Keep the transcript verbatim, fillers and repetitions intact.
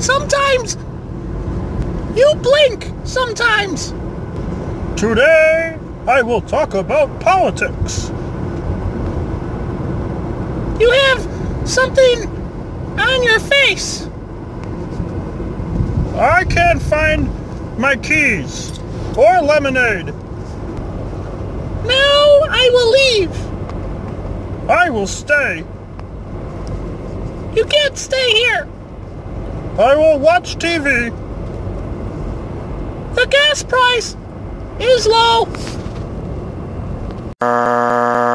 Sometimes you blink sometimes. Today, I will talk about politics. You have something on your face. I can't find my keys or lemonade. Now I will leave. I will stay. You can't stay here. I will watch T V. The gas price is low.